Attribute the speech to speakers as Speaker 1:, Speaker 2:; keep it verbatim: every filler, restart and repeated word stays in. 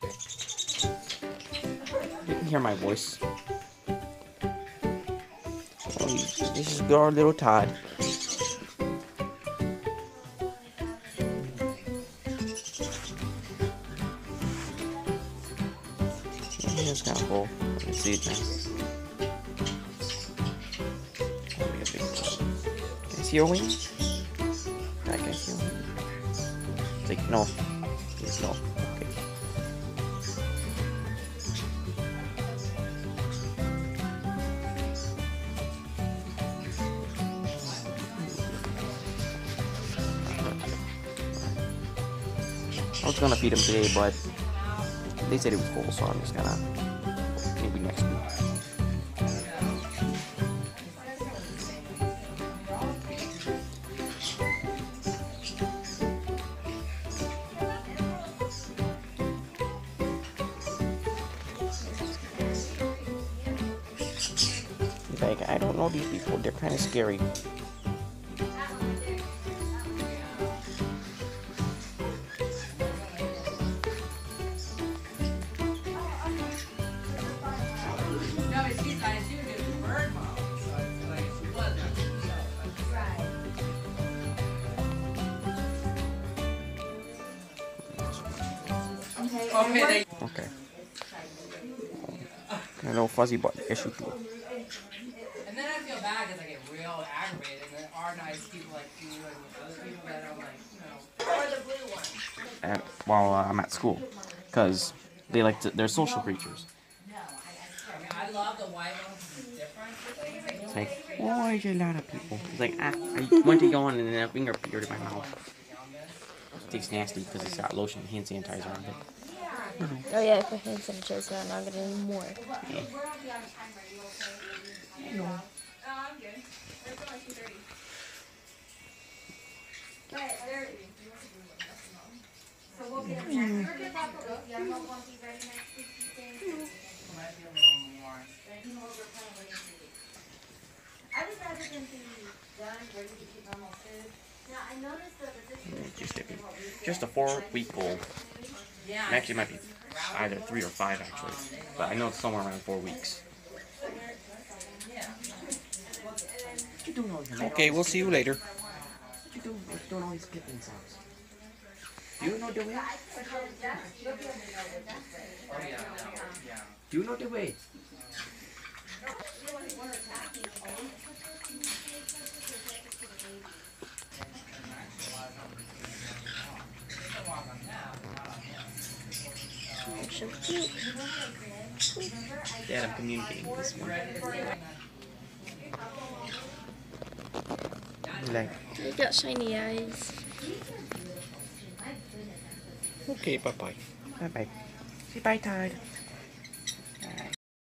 Speaker 1: You can hear my voice. Oh, this is our little Todd. It's kind of cool. You can see it nice. Can I see your wings? I can see your wings. It's like, no. It's no. Okay. I was gonna feed him today, but they said it was full, so I'm just gonna maybe next week. Like, I don't know these people, they're kind of scary.
Speaker 2: Okay.
Speaker 1: Okay. A little fuzzy butt issue too.
Speaker 2: And then I feel bad because I get real aggravated. And there are nice people like you and other people that I'm like, you know. Or the blue one.
Speaker 1: At, while uh, I'm at school, because they like to, they're social creatures.
Speaker 2: I mean, I love the white ones. It's different.
Speaker 1: It's like, why is a lot of people? It's like, ah, I went to yawn and then a finger appeared in my mouth. It tastes nasty because it's got lotion and hand sanitizer on it.
Speaker 3: Oh yeah, I put hand sanitizer on, I'm not gonna need more.
Speaker 1: Yeah.
Speaker 3: No.
Speaker 1: Just a, just a four-week-old. Actually, it might be either three or five, actually. But I know it's somewhere around four weeks. Okay, we'll see you later. What you doing? What you doing all these clicking sounds? Do you know the way? Do you know the way?
Speaker 3: So cute.
Speaker 1: Dad, I'm communicating with this one. Like.
Speaker 3: You got shiny eyes.
Speaker 1: Okay, bye bye. Bye bye. Say bye, Todd.